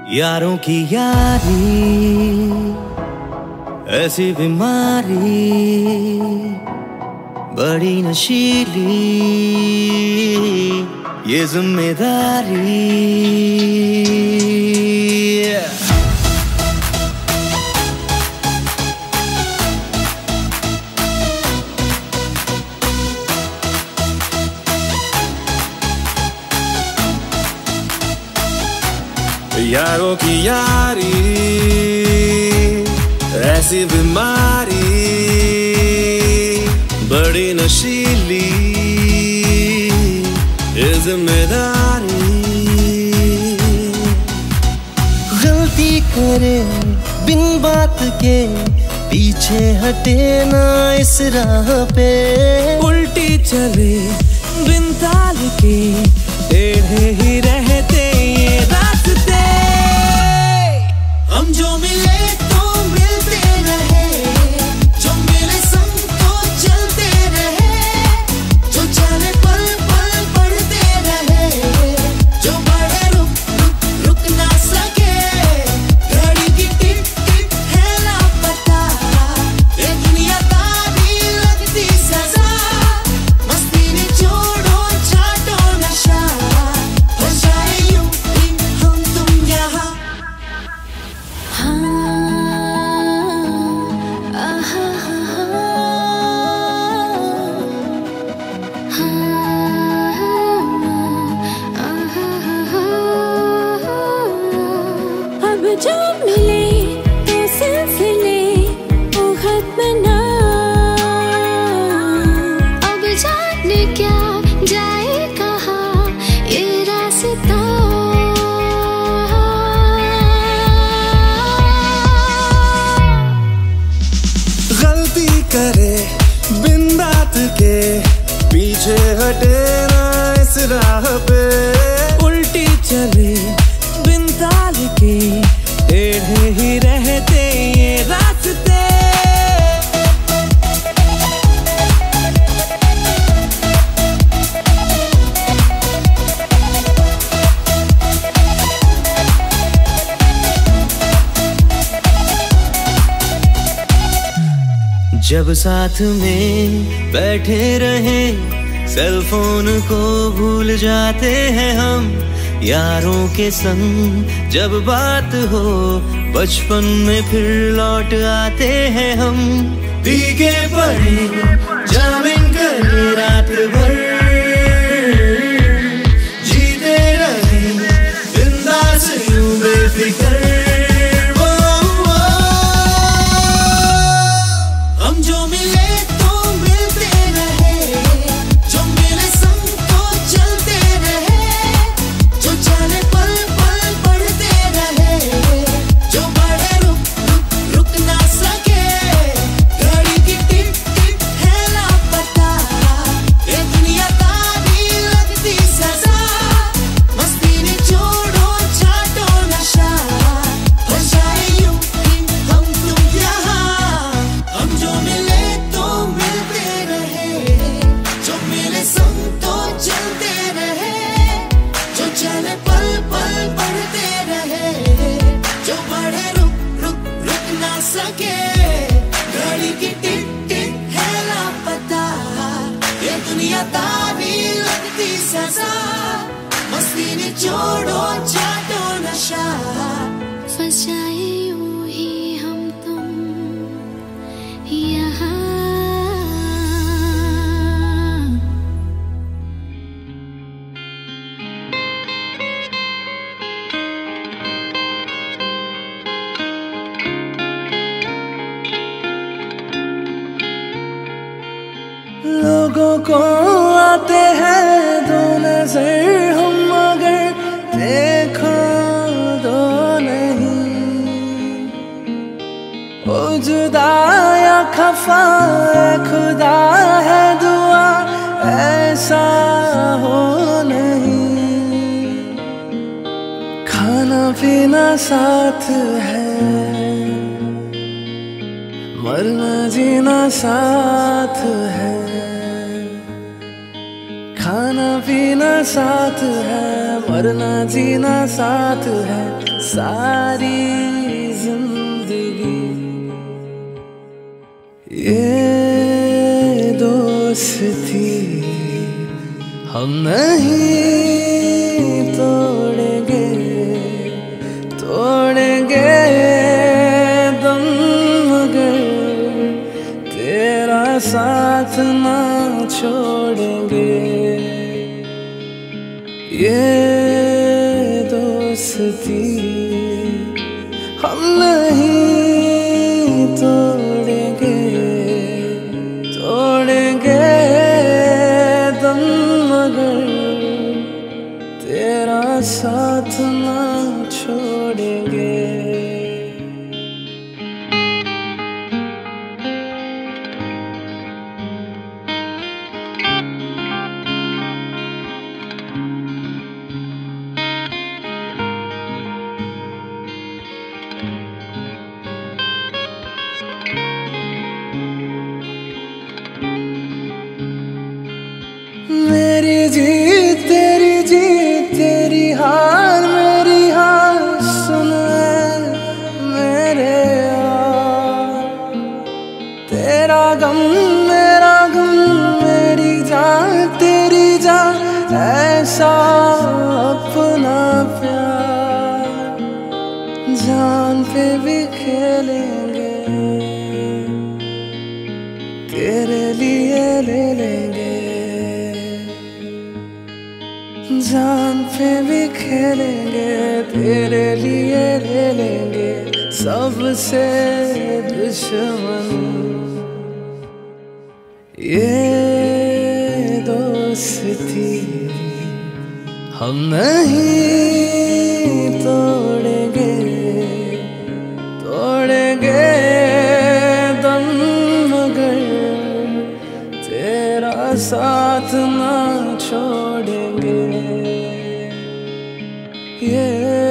यारों की यारी ऐसी बीमारी बड़ी नशीली ये जिम्मेदारी। यारों की यारी ऐसी बीमारी बड़ी नशीली ये जिम्मेदारी। गलती करे बिन बात के पीछे हटे ना इस राह पे, उल्टी चले बिन ताल के टेढ़े ही रहते ये रास्ते। हम जो मिले तो मिलते रहे, जो मिले संग तो चलते रहे, जो चले पल पल बढ़ते रहे, जो बढ़े रुक रुक रुक ना सके। घड़ी की टिक टिक है लापता, ये दुनिया तारी लगती सजा। मस्ती ने छोड़ो छाटो नशा, हो जाए यूं ही हम तुम यहाँ। अब जो मिले तो सिलसिले वो खत्म ना, अब जाने क्या जाए कहाँ ये रास्ता। गलती करे बिन बात के पीछे हटे ना इस राह पे, उल्टी चले बिन ताल के टेढ़े ही रहते ये रास्ते। जब साथ में बैठे रहे सेल फोन को भूल जाते हैं हम, यारों के संग जब बात हो बचपन में फिर लौट आते हैं हम। भीगे पड़े जामिन करे रात भर, जीते रहे बिंदास यूं बेफिक्र। हम जो मिले तो मिलते रहे, जो मिले संग तो चलते रहे, जो चले पल पल बढ़ते रहे, जो बढ़े रुक रुक रुक ना सके। घड़ी की टिक टिक है लापता, ये दुनिया तारी लगती सजा। मस्ती ने छोड़ो छाटो नशा, हो जाए यूं ही हम तुम यहाँ। हम जो मिले तो मिलते रहे, जो मिले संग तो चलते रहे, जो चले पल पल बढ़ते रहे, जो बढ़े रुक रुक रुक ना सके। घड़ी की टिक टिक है लापता, ये दुनिया तारी लगती सजा। मस्ती ने छोड़ो छाटो नशा, फंस जाए यूं ही हम तुम यहाँ। लोगों को आते हैं दो नजर, हम मगर देखो दो नहीं। ओ जुदा या खफा खुदा है दुआ ऐसा हो नहीं। खाना पीना साथ है, मरना जीना साथ है। खाना पीना साथ है, मरना जीना साथ है, सारी जिंदगी ये दोस्ती हम नहीं तोड़ेंगे, तोड़ेंगे दम मगर तेरा साथ ना छोड़ेंगे। ये दोस्ती हम नहीं तोड़ेंगे, तोड़ेंगे दम मगर तेरा साथ ना छोड़ेंगे। मेरी जीत तेरी जीत, तेरी हार मेरी हार, सुन मेरे यार। तेरा गम मेरा गम, मेरी जान तेरी जान, ऐसा अपना प्यार जान पे भी खेलेंगे, तेरे लिए ले लेंगे, जान पे भी खेलेंगे, तेरे लिए ले लेंगे सबसे दुश्मन। ये दोस्ती हम नहीं तोड़ेंगे, तोड़ेंगे दम मगर तेरा साथ ना छोड़ेंगे। ये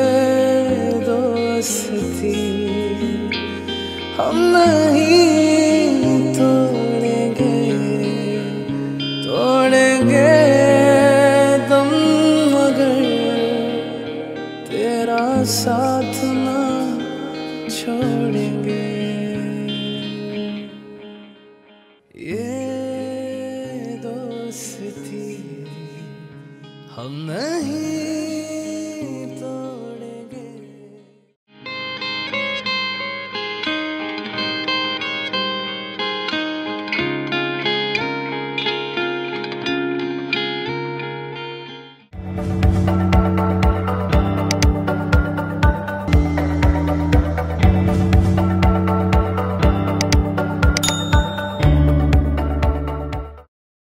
दोस्ती हम नहीं तोड़ेंगे, तोड़ेंगे दम मगर तेरा साथ ना छोड़ेंगे। ये दोस्ती हम नहीं